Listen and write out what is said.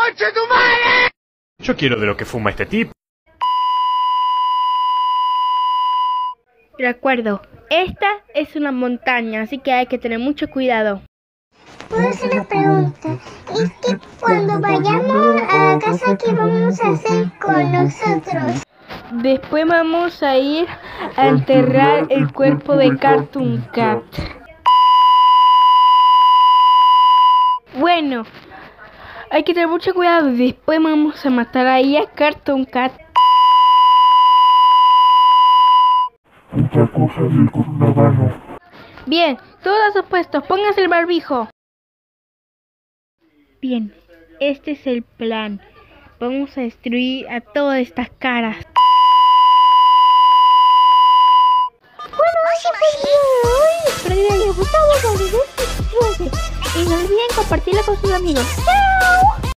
Yo quiero de lo que fuma este tipo. De acuerdo, esta es una montaña, así que hay que tener mucho cuidado. Puedo hacer una pregunta. Es que cuando vayamos a la casa, ¿qué vamos a hacer con nosotros? Después vamos a ir a enterrar el cuerpo de Cartoon Cat. Bueno, hay que tener mucho cuidado. Después vamos a matar ahí a Cartoon Cat. Otra cosa del coronavirus. Bien, todos opuestos, pónganse el barbijo. Bien, este es el plan. Vamos a destruir a todas estas caras. Bueno, ese fue el video de hoy. Espero que les haya gustado. Y no olviden compartirlo con sus amigos. ¡Chao!